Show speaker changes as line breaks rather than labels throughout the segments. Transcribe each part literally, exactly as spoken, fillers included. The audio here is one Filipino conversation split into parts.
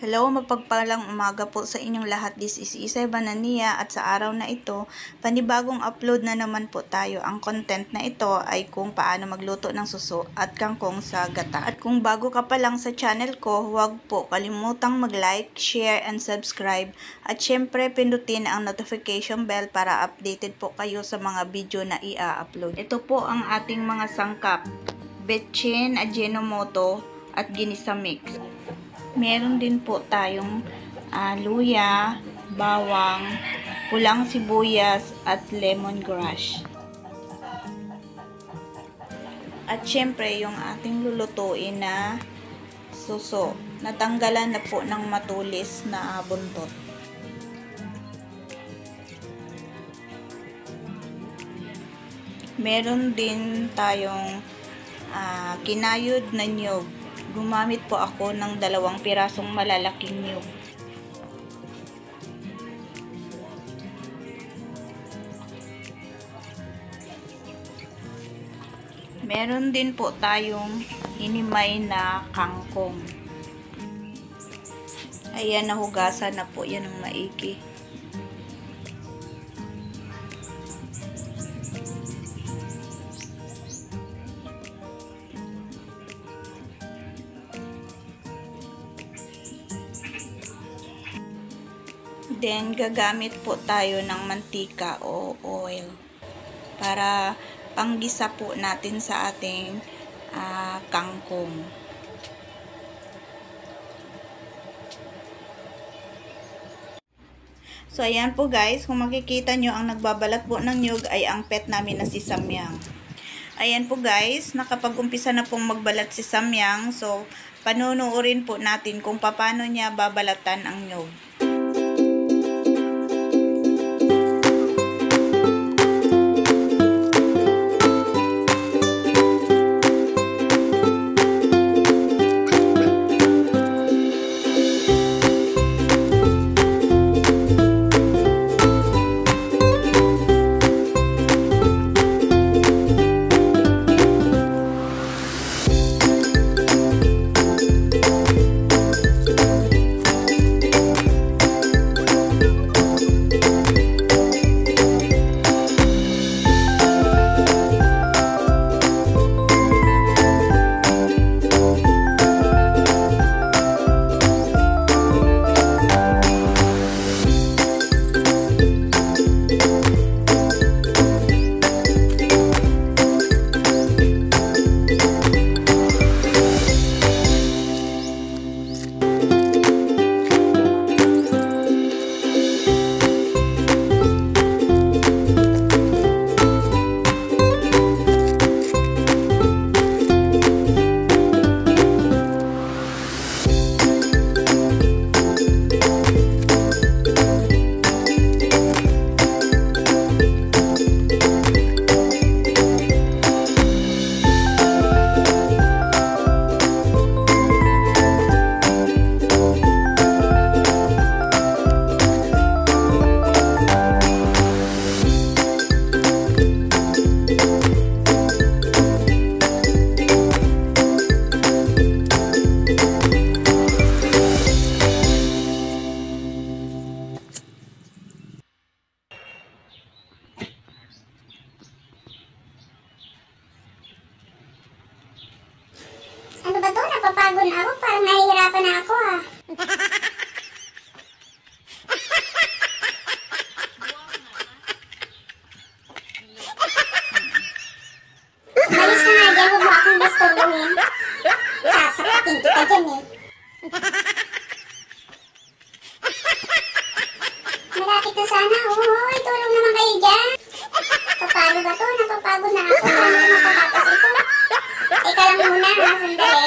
Hello, mapagpalang umaga po sa inyong lahat. This is Isay Banania at sa araw na ito, panibagong upload na naman po tayo. Ang content na ito ay kung paano magluto ng suso at kangkong sa gata. At kung bago ka pa lang sa channel ko, huwag po kalimutang mag-like, share, and subscribe. At syempre, pindutin ang notification bell para updated po kayo sa mga video na i-upload. Ito po ang ating mga sangkap: betchin, ajinomoto, at ginisa mix. Meron din po tayong uh, luya, bawang, pulang sibuyas, at lemongrass. At syempre, yung ating lulutuin na suso. Natanggalan na po ng matulis na buntot. Meron din tayong uh, kinayod na niyog. Gumamit po ako ng dalawang pirasong malalaking niyog. Meron din po tayong hinimay na kangkong. Ayan, nahugasan na po yan ng maigi. Then, gagamit po tayo ng mantika o oil para panggisa po natin sa ating uh, kangkong. So, ayan po guys, kung makikita nyo, ang nagbabalat po ng nyug ay ang pet namin na si Samyang. Ayan po guys, nakapag-umpisa na pong magbalat si Samyang. So, panunuorin po natin kung paano niya babalatan ang nyug.
Ano ba to? Napapagod na ako. Parang nahihirapan na ako ah. Malis ka nga dyan. Huwag mo akong disturbuhin. Sasakatin kita dyan eh. Malapit na sana. Uy, tulong naman kayo dyan. Paano ba to? Napapagod na ako. Paano na matatapos ito? Teka lang muna ha, sandali.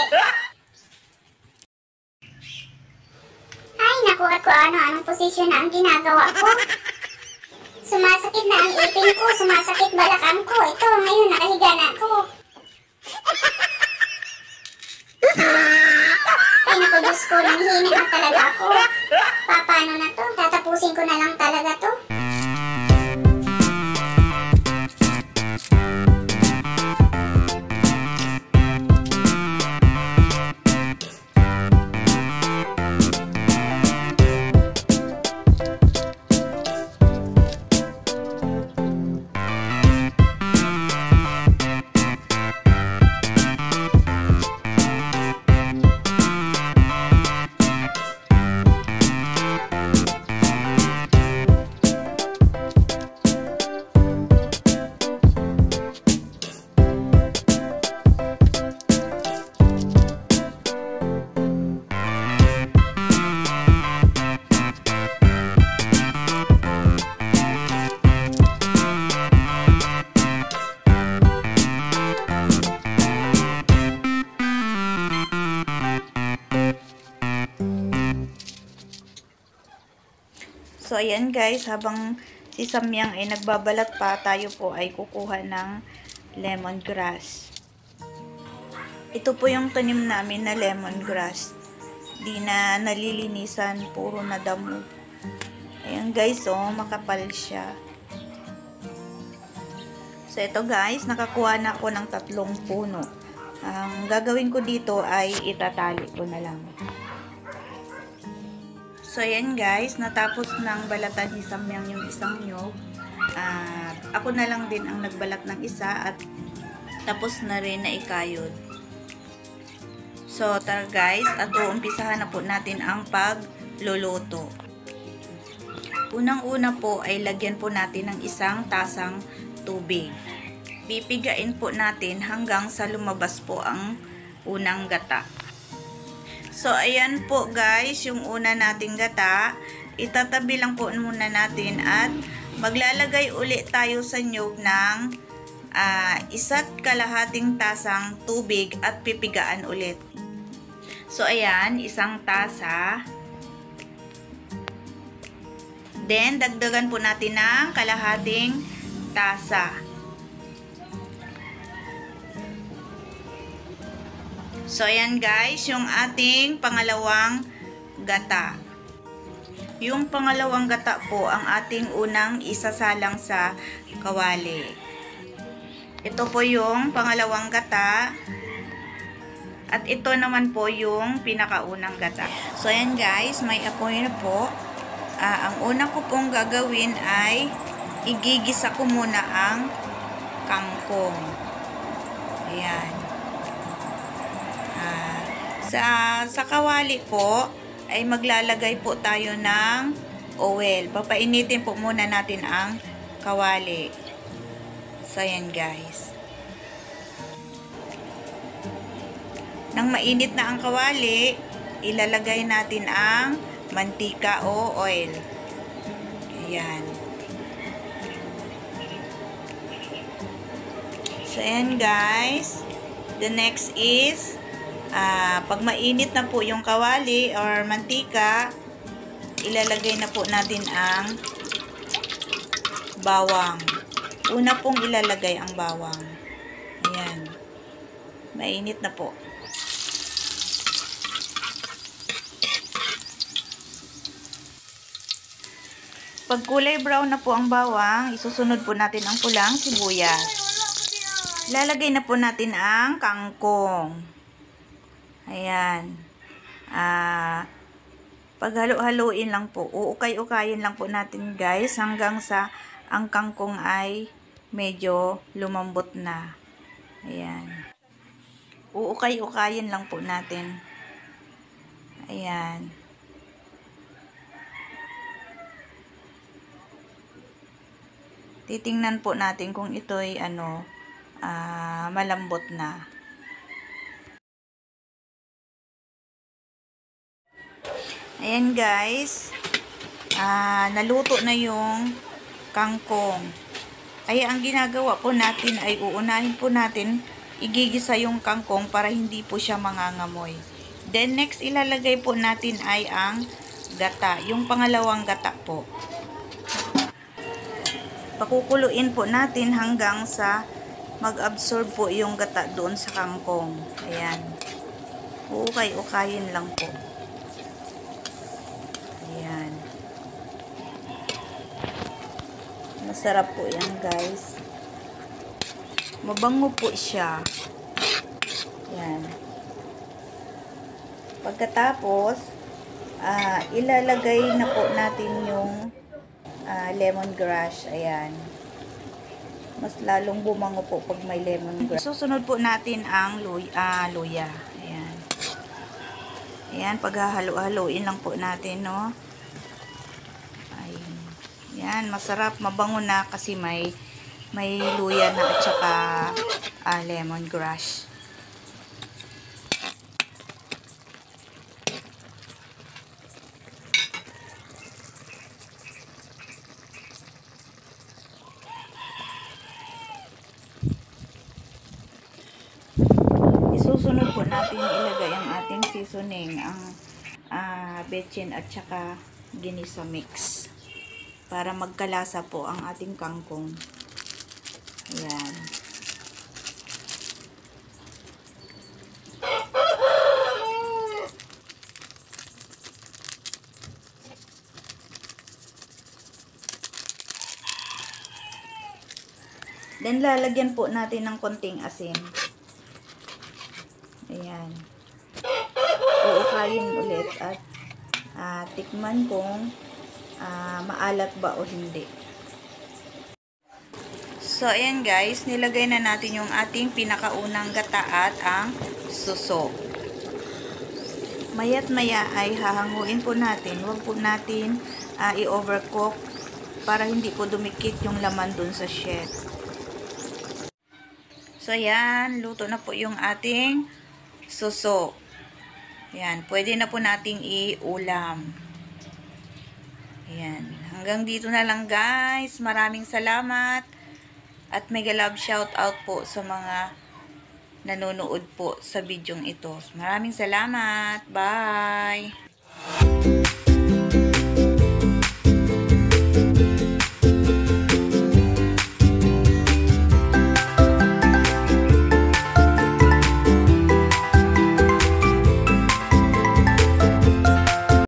Ay, naku, at ko ano, anong posisyon na ang ginagawa ko. Sumasakit na ang ipin ko, sumasakit balakang ko. Ito, ngayon, nakahiga na ako. Ay, naku, Diyos ko, nanghihina na talaga ako. Paano na to? Tatapusin ko na lang talaga to.
So, ayan guys, habang si Samyang ay nagbabalat pa, tayo po ay kukuha ng lemongrass. Ito po yung tanim namin na lemongrass. Di na nalilinisan, puro na damo. Ayan guys, oh, makapal siya. So, ito guys, nakakuha na ako ng tatlong puno. Ang gagawin ko dito ay itatali ko na lang. So, ayan guys, natapos ng balatan ni Samyang yung isang nyog. Uh, ako na lang din ang nagbalat ng isa at tapos na rin na ikayod. So, tara guys, at umpisahan na po natin ang pagluluto. Unang-una po ay lagyan po natin ng isang tasang tubig. Pipigain po natin hanggang sa lumabas po ang unang gata. So, ayan po guys, yung una nating gata. Itatabi lang po muna natin at maglalagay ulit tayo sa nyog ng uh, isa't kalahating tasang tubig at pipigaan ulit. So, ayan, isang tasa. Then, dagdagan po natin ng kalahating tasa. So, ayan guys, yung ating pangalawang gata. Yung pangalawang gata po, ang ating unang isasalang sa kawali. Ito po yung pangalawang gata. At ito naman po yung pinakaunang gata. So, ayan guys, may apoy na po. Uh, ang una ko pong gagawin ay igigisa ko muna ang kangkong. Ayan. Uh, sa, sa kawali po, ay maglalagay po tayo ng oil. Papainitin po muna natin ang kawali. So, ayan guys. Nang mainit na ang kawali, ilalagay natin ang mantika o oil. Ayan. So, ayan guys. The next is, uh, pag mainit na po yung kawali or mantika, ilalagay na po natin ang bawang. Una pong ilalagay ang bawang. Ayan. Mainit na po. Pag kulay brown na po ang bawang, isusunod po natin ang pulang sibuyas. Ilalagay na po natin ang kangkong. Ayan. Ah, paghalo-haloin lang po. Uukay-ukayin lang po natin guys hanggang sa ang kangkong ay medyo lumambot na. Ayan. Uukay-ukayin lang po natin. Ayan. Titingnan po natin kung ito'y ano, uh, malambot na. Ayan guys. Uh, naluto na yung kangkong. Ay, ang ginagawa po natin ay uunahin po natin igigisa yung kangkong para hindi po siya mangangamoy. Then next ilalagay po natin ay ang gata. Yung pangalawang gata po. Pakukuluin po natin hanggang sa mag-absorb po yung gata doon sa kangkong. Ayan. Uukay-ukayin lang po. Ayan. Masarap po yan guys. Mabango po siya. Ayan. Pagkatapos, uh, ilalagay na po natin yung Uh, lemongrass. Ayan. Mas lalong bumango po pag may lemongrass. Susunod po natin ang luya. Uh, luya. Ayan. Ayan. Paghahalo-haloin lang po natin, no? Ayan. Ayan. Masarap. Mabango na kasi may may luya na at saka uh, lemongrass. Susunod po natin ilagay ang ating seasoning, ang uh, betchin at saka ginisa mix. para magkalasa po ang ating kangkong. Ayan. Then, lalagyan po natin ng konting asin. Ayan. Uukayin ulit at uh, tikman kung uh, maalat ba o hindi. So, ayan guys, nilagay na natin yung ating pinakaunang gata at ang suso. Maya't maya ay hahanguin po natin. Huwag po natin uh, i-overcook para hindi po dumikit yung laman dun sa shell. So, ayan, luto na po yung ating suso. Ayan, pwede na po nating i-ulam. Ayan, hanggang dito na lang guys. Maraming salamat. At mega love shout out po sa mga nanonood po sa bidyong ito. Maraming salamat. Bye!